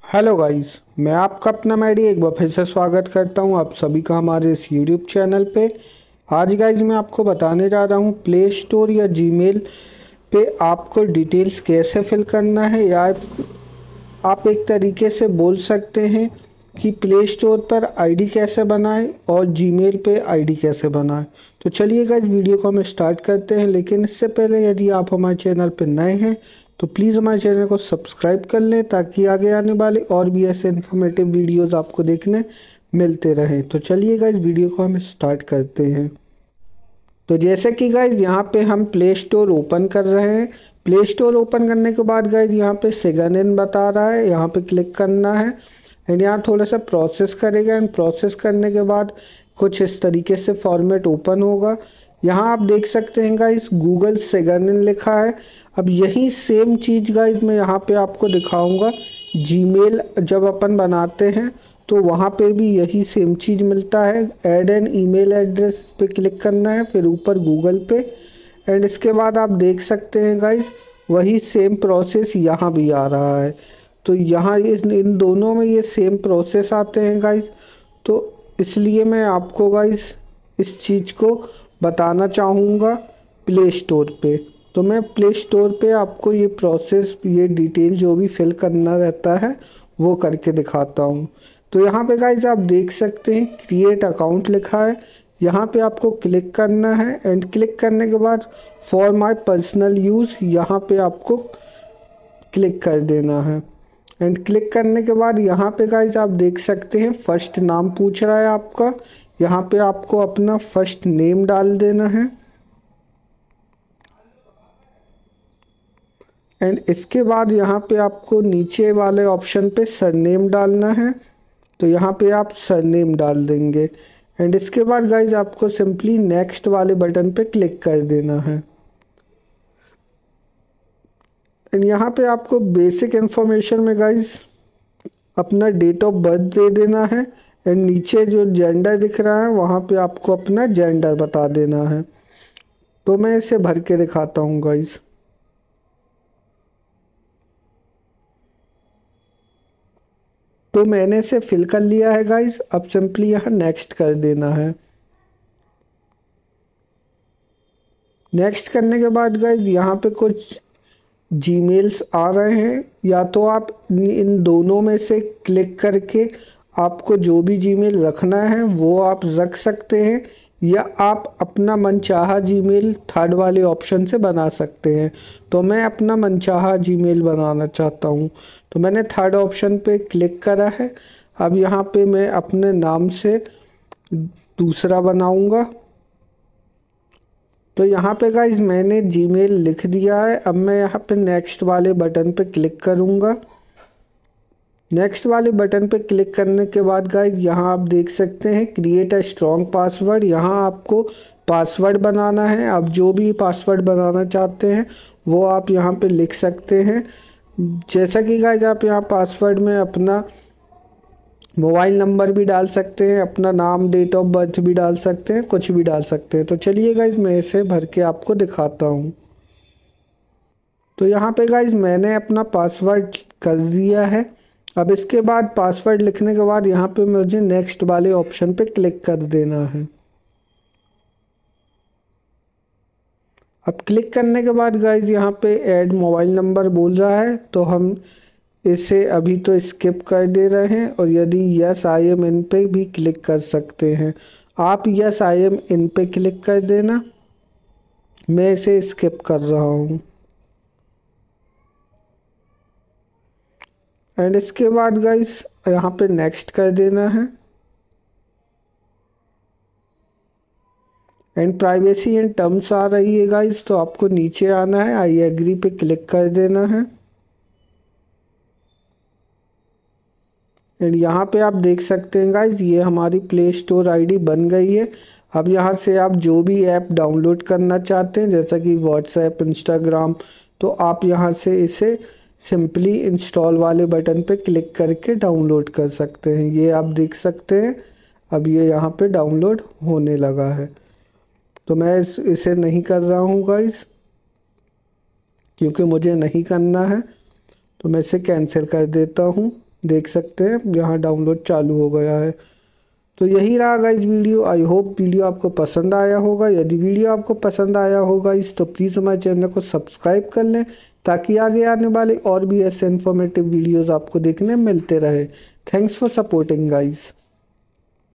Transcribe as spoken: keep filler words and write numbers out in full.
Hello guys, मैं आपका अपना मैडी एक बार फिर से स्वागत करता हूं आप सभी का हमारे इस यूट्यूब चैनल पे। आज गाइस मैं आपको बताने जा रहा हूं प्ले स्टोर या जीमेल पे आपको डिटेल्स कैसे फिल करना है, या आप एक तरीके से बोल सकते हैं कि प्ले स्टोर पर आईडी कैसे बनाएं और जीमेल पे आईडी कैसे बनाएं। तो चलिए गाइस वीडियो को हम स्टार्ट करते हैं, लेकिन इससे पहले यदि आप हमारे चैनल पर नए हैं तो प्लीज़ हमारे चैनल को सब्सक्राइब कर लें ताकि आगे आने वाले और भी ऐसे इन्फॉर्मेटिव वीडियोस आपको देखने मिलते रहें। तो चलिए गाइस वीडियो को हम स्टार्ट करते हैं। तो जैसे कि गाइज यहाँ पे हम प्ले स्टोर ओपन कर रहे हैं। प्ले स्टोर ओपन करने के बाद गाइज यहाँ पे सिग्न इन बता रहा है, यहाँ पे क्लिक करना है एंड यहाँ थोड़ा सा प्रोसेस करेगा एंड प्रोसेस करने के बाद कुछ इस तरीके से फॉर्मेट ओपन होगा। यहाँ आप देख सकते हैं गाइज गूगल सिग्न इन लिखा है। अब यही सेम चीज़ गाइज मैं यहाँ पे आपको दिखाऊंगा। जीमेल जब अपन बनाते हैं तो वहाँ पे भी यही सेम चीज़ मिलता है। ऐड एन ईमेल एड्रेस पे क्लिक करना है, फिर ऊपर गूगल पे एंड इसके बाद आप देख सकते हैं गाइज वही सेम प्रोसेस यहाँ भी आ रहा है। तो यहाँ इस इन दोनों में ये सेम प्रोसेस आते हैं गाइज, तो इसलिए मैं आपको गाइज इस चीज़ को बताना चाहूँगा प्ले स्टोर पे। तो मैं प्ले स्टोर पे आपको ये प्रोसेस, ये डिटेल जो भी फिल करना रहता है वो करके दिखाता हूँ। तो यहाँ पे गाइज आप देख सकते हैं क्रिएट अकाउंट लिखा है, यहाँ पे आपको क्लिक करना है एंड क्लिक करने के बाद फॉर माय पर्सनल यूज़ यहाँ पे आपको क्लिक कर देना है एंड क्लिक करने के बाद यहाँ पे गाइज आप देख सकते हैं फर्स्ट नाम पूछ रहा है आपका। यहाँ पे आपको अपना फर्स्ट नेम डाल देना है एंड इसके बाद यहाँ पे आपको नीचे वाले ऑप्शन पे सरनेम डालना है, तो यहाँ पे आप सरनेम डाल देंगे एंड इसके बाद गाइज आपको सिंपली नेक्स्ट वाले बटन पे क्लिक कर देना है एंड यहाँ पे आपको बेसिक इन्फॉर्मेशन में गाइज अपना डेट ऑफ बर्थ दे देना है एंड नीचे जो जेंडर दिख रहा है वहाँ पे आपको अपना जेंडर बता देना है। तो मैं इसे भर के दिखाता हूँ गाइज। तो मैंने इसे फिल कर लिया है गाइज, अब सिंपली यहाँ नेक्स्ट कर देना है। नेक्स्ट करने के बाद गाइज यहाँ पे कुछ जीमेल्स आ रहे हैं, या तो आप इन दोनों में से क्लिक करके आपको जो भी जीमेल रखना है वो आप रख सकते हैं, या आप अपना मनचाहा जीमेल थर्ड वाले ऑप्शन से बना सकते हैं। तो मैं अपना मनचाहा जीमेल बनाना चाहता हूं, तो मैंने थर्ड ऑप्शन पे क्लिक करा है। अब यहाँ पे मैं अपने नाम से दूसरा बनाऊंगा। तो यहाँ पे गाइज मैंने जीमेल लिख दिया है। अब मैं यहाँ पे नेक्स्ट वाले बटन पे क्लिक करूँगा। नेक्स्ट वाले बटन पे क्लिक करने के बाद गाइज यहाँ आप देख सकते हैं क्रिएट अ स्ट्रॉन्ग पासवर्ड। यहाँ आपको पासवर्ड बनाना है। आप जो भी पासवर्ड बनाना चाहते हैं वो आप यहाँ पे लिख सकते हैं। जैसा कि गाइज आप यहाँ पासवर्ड में अपना मोबाइल नंबर भी डाल सकते हैं, अपना नाम, डेट ऑफ बर्थ भी डाल सकते हैं, कुछ भी डाल सकते हैं। तो चलिए गाइज मैं इसे भर के आपको दिखाता हूँ। तो यहाँ पे गाइज मैंने अपना पासवर्ड कर दिया है। अब इसके बाद पासवर्ड लिखने के बाद यहाँ पे मुझे नेक्स्ट वाले ऑप्शन पे क्लिक कर देना है। अब क्लिक करने के बाद गाइज यहाँ पे ऐड मोबाइल नंबर बोल रहा है, तो हम इसे अभी तो स्किप कर दे रहे हैं और यदि यस आई एम इन पे भी क्लिक कर सकते हैं। आप यस आई एम इन पे क्लिक कर देना, मैं इसे स्किप कर रहा हूँ। एंड इसके बाद गाइस यहाँ पे नेक्स्ट कर देना है एंड प्राइवेसी एंड टर्म्स आ रही है गाइस, तो आपको नीचे आना है, आई एग्री पे क्लिक कर देना है एंड यहाँ पे आप देख सकते हैं गाइज ये हमारी प्ले स्टोर आईडी बन गई है। अब यहाँ से आप जो भी ऐप डाउनलोड करना चाहते हैं जैसा कि व्हाट्सएप, इंस्टाग्राम, तो आप यहाँ से इसे सिंपली इंस्टॉल वाले बटन पे क्लिक करके डाउनलोड कर सकते हैं। ये आप देख सकते हैं अब ये यहाँ पे डाउनलोड होने लगा है। तो मैं इस, इसे नहीं कर रहा हूँ गाइज, क्योंकि मुझे नहीं करना है, तो मैं इसे कैंसिल कर देता हूँ। देख सकते हैं यहाँ डाउनलोड चालू हो गया है। तो यही रहा guys video. I hope video आपको पसंद आया होगा। यदि वीडियो आपको पसंद आया होगा इस तो प्लीज़ हमारे चैनल को सब्सक्राइब कर लें ताकि आगे आने वाले और भी ऐसे इन्फॉर्मेटिव वीडियोस आपको देखने मिलते रहे। Thanks for supporting guys.